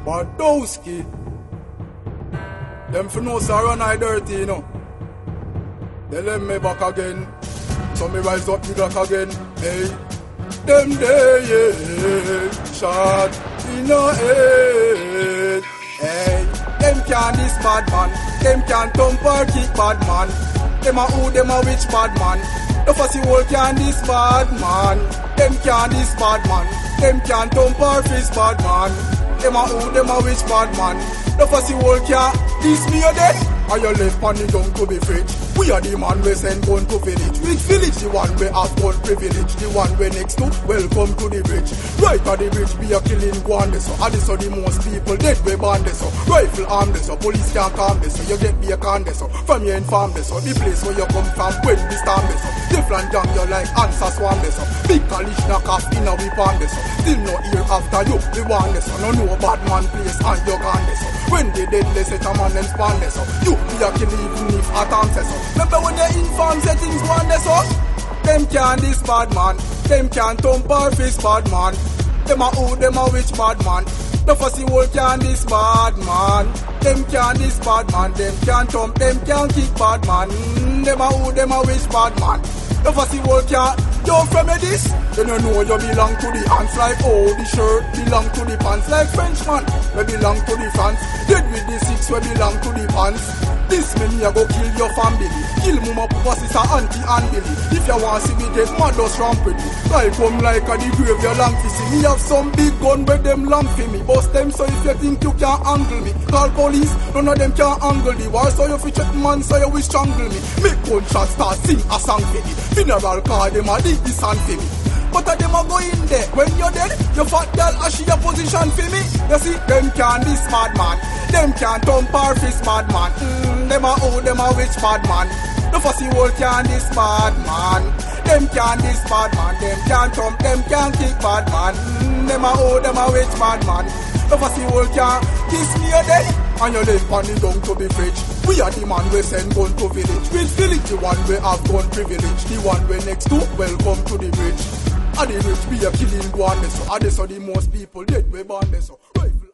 Badowski. Them for no run I dirty, you know. They let me back again. So me rise up the Glock again. Hey, them day, yeah, shot in the head. Hey, them can this bad man. Them can thump or kick bad man. Them a who, them a which bad man. The fussy whole can this bad man. Them can this bad man. Them can thump or fist bad man. Them a who, them a which bad man. The fussy whole can this me or dead. Are you left on the gun to be fridge? We are the man we send gun to village. Which village? The one we have gun privilege. The one we next to welcome to the bridge. Right at the bridge be a killing go on this. And this the most people dead we born this. Rifle arm this. Police can't calm this. You get be a con this. From your inform this. The place where you come from when we storm this. Different gang you like answer swarm this. Big college knock off in a weapon this. Still no ear after you we want this. No no bad man place and you gone this. When they dead they set a man and spawn this. You be a kill even if a time says so. Remember when they inform say things go on this so? Them can this bad man. Them can thump or fist bad man. Them a who, them a which bad man. The fussy whole can this bad man. Them can this bad man. Them can thump, them can kick bad man. Them a who, them a which bad man. The fussy whole can. You from this? Then you know you belong to the ants like oh the shirt belong to the pants like Frenchman. We belong to the France. Dead with the six we belong to the pants. This many a go kill your family. Kill mama papa sister auntie and Billy. If you want to see me dead mad just ramp with me. I come like a the grave you long to see me. Have some big gun where them long for me. Bust them so if you think you can't angle me. Call police, none of them can angle the war. So you fi check man so you will strangle me. Make gunshot start sing a song for me. Funeral car them a dig this hand for me. But a them a go in there. When you're dead, your fat girl a she a position for me. You see, them can this mad man. Them can thump or fist mad man. Them a who, them a which bad man. The fussy whole can this bad man. Them can this bad man. Them can thump, them can kick bad man. Them a who, them a which bad man. The fussy whole can kiss me a day. And you left on the dung to be fridge. We are the man we send gun to village. Which village? The one we have gun privilege. The one we next to welcome to the bridge. And the rich be a killing go on this. And this are the most people dead we born this. Rifle